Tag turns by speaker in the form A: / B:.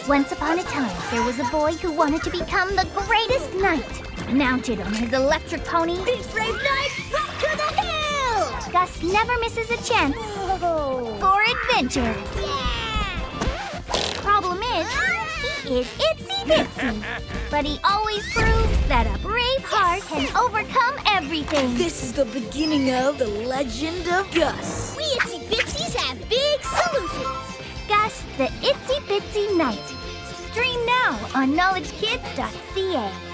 A: Once upon a time, there was a boy who wanted to become the greatest knight. Mounted on his electric pony,
B: This brave knight, up to the hills!
A: Gus never misses a chance for adventure. Problem is, he is Itsy Bitsy. But he always proves that a brave heart can overcome everything.
B: This is the beginning of the legend of Gus. We Itsy Bitsies have big solutions.
A: Gus the Itsy Bitsy Knight. Stream now on KnowledgeKids.ca.